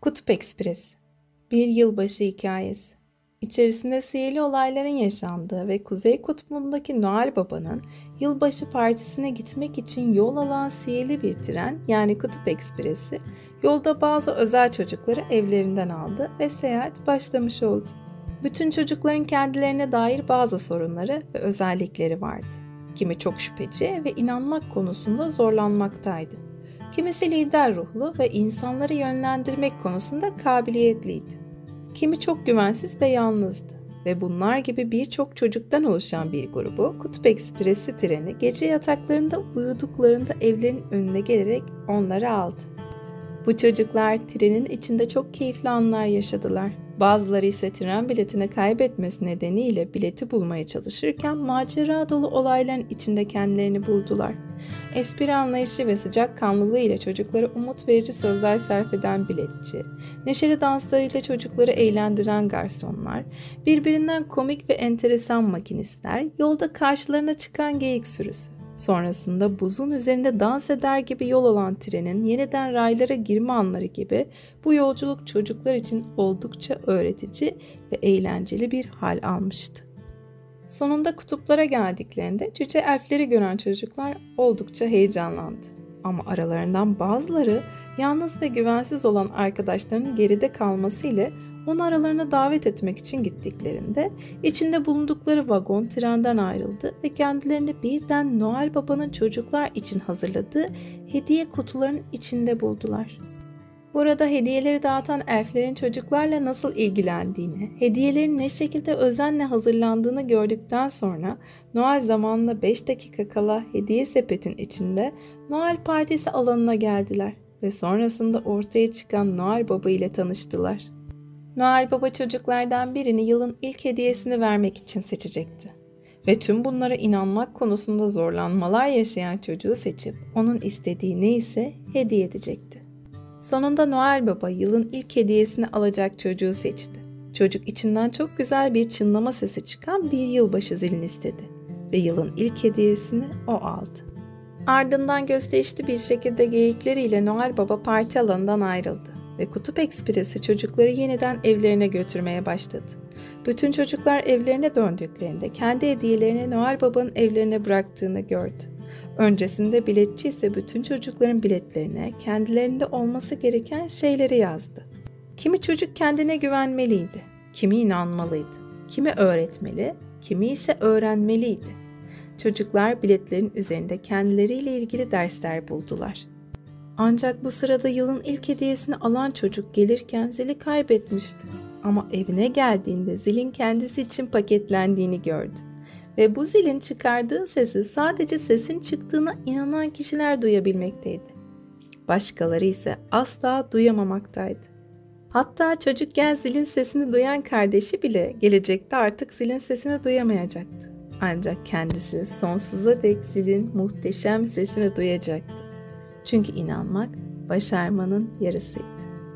Kutup Ekspresi. Bir yılbaşı hikayesi. İçerisinde sihirli olayların yaşandığı ve Kuzey Kutbu'ndaki Noel Baba'nın yılbaşı partisine gitmek için yol alan sihirli bir tren, yani Kutup Ekspresi, yolda bazı özel çocukları evlerinden aldı ve seyahat başlamış oldu. Bütün çocukların kendilerine dair bazı sorunları ve özellikleri vardı. Kimi çok şüpheci ve inanmak konusunda zorlanmaktaydı. Kimisi lider ruhlu ve insanları yönlendirmek konusunda kabiliyetliydi. Kimi çok güvensiz ve yalnızdı ve bunlar gibi birçok çocuktan oluşan bir grubu Kutup Ekspresi treni gece yataklarında uyuduklarında evlerin önüne gelerek onları aldı. Bu çocuklar trenin içinde çok keyifli anlar yaşadılar. Bazıları ise tren biletini kaybetmesi nedeniyle bileti bulmaya çalışırken macera dolu olayların içinde kendilerini buldular. Espri anlayışı ve sıcakkanlılığı ile çocuklara umut verici sözler sarf eden biletçi, neşeli danslarıyla çocukları eğlendiren garsonlar, birbirinden komik ve enteresan makinistler, yolda karşılarına çıkan geyik sürüsü. Sonrasında buzun üzerinde dans eder gibi yol alan trenin yeniden raylara girme anları gibi bu yolculuk çocuklar için oldukça öğretici ve eğlenceli bir hal almıştı. Sonunda kutuplara geldiklerinde cüce elfleri gören çocuklar oldukça heyecanlandı. Ama aralarından bazıları yalnız ve güvensiz olan arkadaşlarının geride kalması ile onu aralarına davet etmek için gittiklerinde içinde bulundukları vagon trenden ayrıldı ve kendilerini birden Noel Baba'nın çocuklar için hazırladığı hediye kutularının içinde buldular. Burada hediyeleri dağıtan elflerin çocuklarla nasıl ilgilendiğini, hediyelerin ne şekilde özenle hazırlandığını gördükten sonra Noel zamanına 5 dakika kala hediye sepetin içinde Noel partisi alanına geldiler ve sonrasında ortaya çıkan Noel Baba ile tanıştılar. Noel Baba çocuklardan birini yılın ilk hediyesini vermek için seçecekti. Ve tüm bunlara inanmak konusunda zorlanmalar yaşayan çocuğu seçip onun istediği neyse hediye edecekti. Sonunda Noel Baba yılın ilk hediyesini alacak çocuğu seçti. Çocuk içinden çok güzel bir çınlama sesi çıkan bir yılbaşı zilini istedi ve yılın ilk hediyesini o aldı. Ardından gösterişli bir şekilde geyikleriyle Noel Baba parti alanından ayrıldı ve Kutup Ekspresi çocukları yeniden evlerine götürmeye başladı. Bütün çocuklar evlerine döndüklerinde kendi hediyelerini Noel Baba'nın evlerine bıraktığını gördü. Öncesinde biletçi ise bütün çocukların biletlerine kendilerinde olması gereken şeyleri yazdı. Kimi çocuk kendine güvenmeliydi, kimi inanmalıydı, kimi öğretmeli, kimi ise öğrenmeliydi. Çocuklar biletlerin üzerinde kendileriyle ilgili dersler buldular. Ancak bu sırada yılın ilk hediyesini alan çocuk gelirken zili kaybetmişti. Ama evine geldiğinde zilin kendisi için paketlendiğini gördü. Ve bu zilin çıkardığı sesi sadece sesin çıktığına inanan kişiler duyabilmekteydi. Başkaları ise asla duyamamaktaydı. Hatta çocukken zilin sesini duyan kardeşi bile gelecekte artık zilin sesini duyamayacaktı. Ancak kendisi sonsuza dek zilin muhteşem sesini duyacaktı. Çünkü inanmak başarmanın yarısıydı.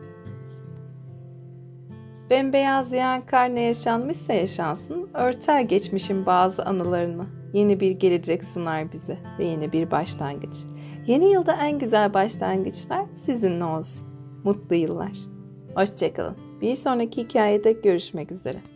Bembeyaz yağan kar ne yaşanmışsa yaşansın, örter geçmişin bazı anılarını. Yeni bir gelecek sunar bize ve yeni bir başlangıç. Yeni yılda en güzel başlangıçlar sizinle olsun. Mutlu yıllar. Hoşça kalın. Bir sonraki hikayede görüşmek üzere.